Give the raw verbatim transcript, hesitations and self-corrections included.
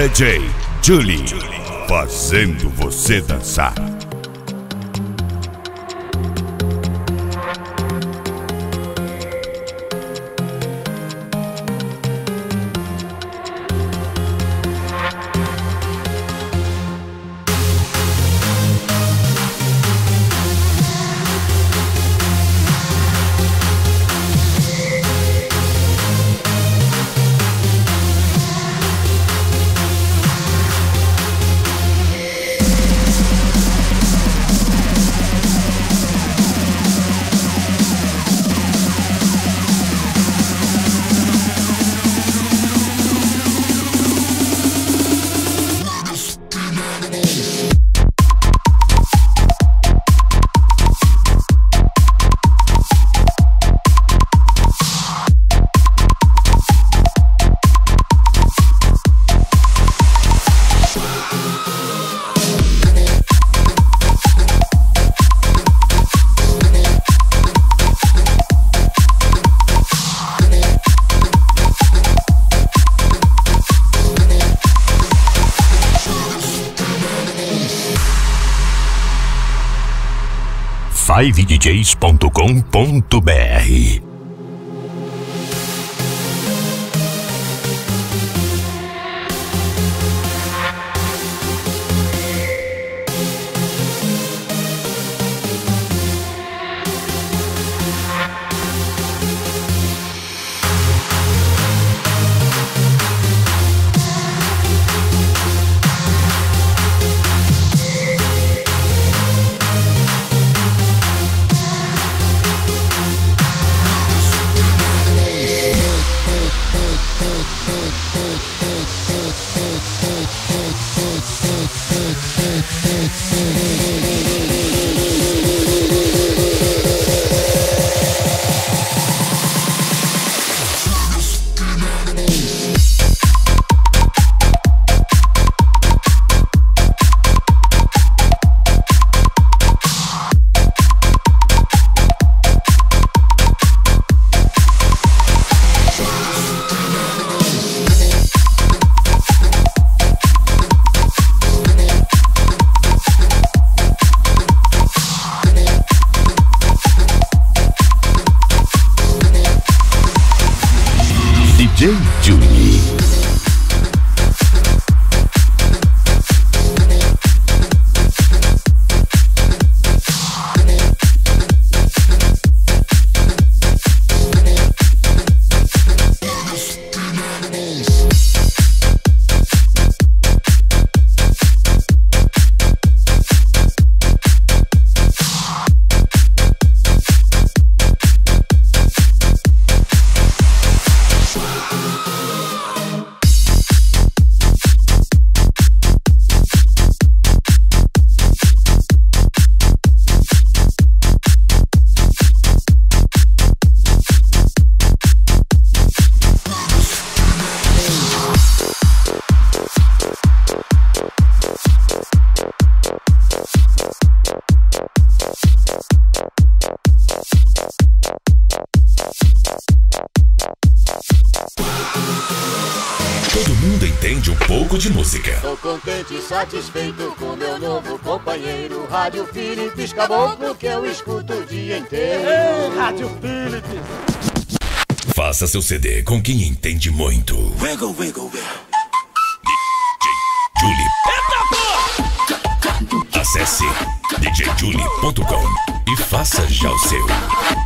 D J Julie, fazendo você dançar. five d js ponto com ponto b r. D J Julie. Todo mundo entende um pouco de música. Tô contente e satisfeito com meu novo companheiro, Rádio Philips Caboclo, que eu escuto o dia inteiro. Ei, Rádio Philips. Faça seu C D com quem entende muito. Wiggle, wiggle, wiggle. D J Julie. Eita, pô! Acesse d j julie ponto com e faça já o seu.